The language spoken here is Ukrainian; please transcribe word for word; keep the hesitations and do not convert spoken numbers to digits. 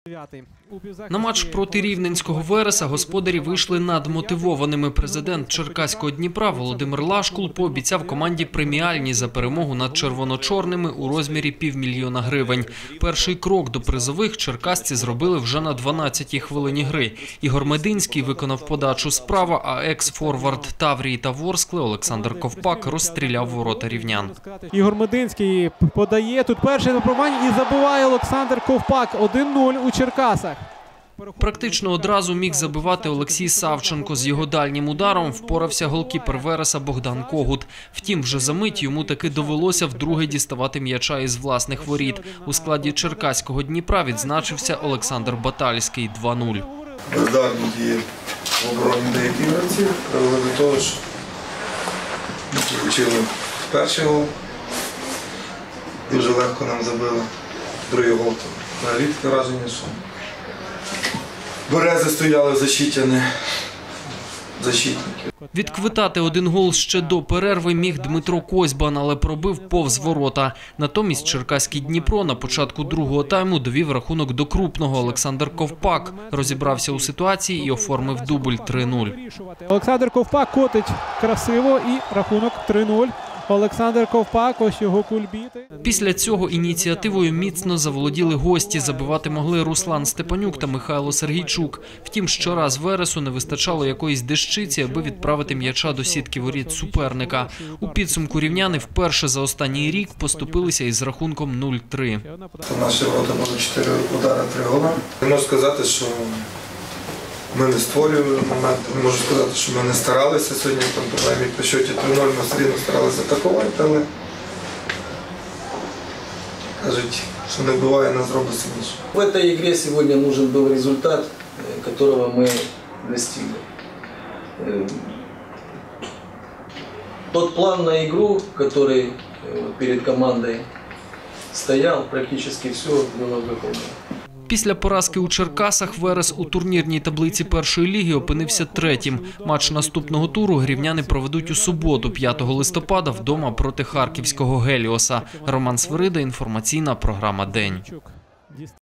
На матч проти рівненського Вереса господарі вийшли надмотивованими. Президент Черкаського Дніпра Володимир Лашкул пообіцяв команді преміальні за перемогу над червоно-чорними у розмірі півмільйона гривень. Перший крок до призових черкасці зробили вже на дванадцятій хвилині гри. Ігор Мединський виконав подачу справа, а екс-форвард Таврії та Ворскли Олександр Ковпак розстріляв ворота рівнян. Ігор Мединський подає, тут перше випробування і забиває Олександр Ковпак. один нуль у Черкасах. Практично одразу міг забивати Олексій Савченко. З його дальнім ударом впорався голкіпер Вереса Богдан Когут. Втім, вже за мить йому таки довелося вдруге діставати м'яча із власних воріт. У складі черкаського Дніпра відзначився Олександр Батальський – два нуль. Бездарні дії в обороні деяких гравців привели до того, що ми отримали перший гол. Дуже легко нам забили. Другий гол. Навіть таке враження, що берези стояли в защиті, а не защитники. Відквитати один гол ще до перерви міг Дмитро Козьбан, але пробив повз ворота. Натомість черкаський Дніпро на початку другого тайму довів рахунок до крупного. Олександр Ковпак розібрався у ситуації і оформив дубль три нуль. Олександр Ковпак котить красиво і рахунок три нуль. Олександр Ковпак, ось його кульбіти. Після цього ініціативою міцно заволоділи гості. Забивати могли Руслан Степанюк та Михайло Сергійчук. Втім, щораз Вересу не вистачало якоїсь дещиці, аби відправити м'яча до сітки воріт суперника. У підсумку рівняни вперше за останній рік поступилися із рахунком нуль три. Наші ворота були чотири удари, три гола. Не можу сказати, що ми не створювали момент, не можу сказати, що ми не старалися сьогодні, там, принаймні, по счеті три нуль ми все рівно старалися атакувати, але кажуть, що не буває, нас робить сильніше. В этой игре сегодня нужен был результат, которого мы достигли. Тот план на игру, который перед командой стоял, практически все было выполнено. Після поразки у Черкасах Верес у турнірній таблиці першої ліги опинився третім. Матч наступного туру рівняни проведуть у суботу, п'ятого листопада, вдома проти харківського Геліоса. Роман Свирида, інформаційна програма «День».